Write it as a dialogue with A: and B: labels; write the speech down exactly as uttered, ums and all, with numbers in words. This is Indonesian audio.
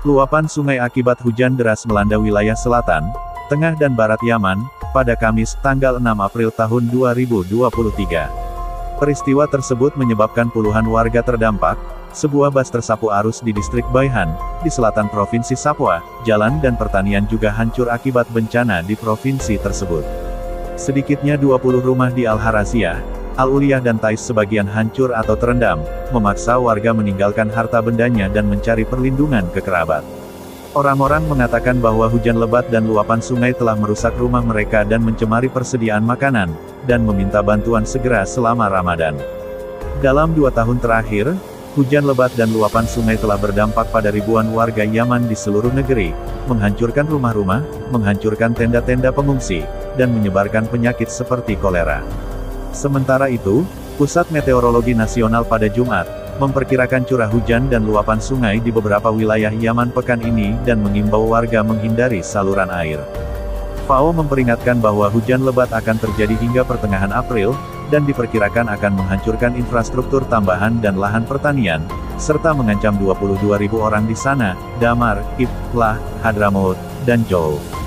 A: Luapan sungai akibat hujan deras melanda wilayah selatan, tengah dan barat Yaman, pada Kamis, tanggal enam April tahun dua ribu dua puluh tiga. Peristiwa tersebut menyebabkan puluhan warga terdampak. Sebuah bus tersapu arus di distrik Baihan, di selatan Provinsi Papua, jalan dan pertanian juga hancur akibat bencana di provinsi tersebut. Sedikitnya dua puluh rumah di Al-Haraziyah, Al-Uliyah dan Tais sebagian hancur atau terendam, memaksa warga meninggalkan harta bendanya dan mencari perlindungan ke kerabat. Orang-orang mengatakan bahwa hujan lebat dan luapan sungai telah merusak rumah mereka dan mencemari persediaan makanan, dan meminta bantuan segera selama Ramadan. Dalam dua tahun terakhir, hujan lebat dan luapan sungai telah berdampak pada ribuan warga Yaman di seluruh negeri, menghancurkan rumah-rumah, menghancurkan tenda-tenda pengungsi, dan menyebarkan penyakit seperti kolera. Sementara itu, Pusat Meteorologi Nasional pada Jumat, memperkirakan curah hujan dan luapan sungai di beberapa wilayah Yaman pekan ini dan mengimbau warga menghindari saluran air. F A O memperingatkan bahwa hujan lebat akan terjadi hingga pertengahan April, dan diperkirakan akan menghancurkan infrastruktur tambahan dan lahan pertanian, serta mengancam dua puluh dua ribu orang di sana, Damar, Iblah, Hadramaut, dan Jou.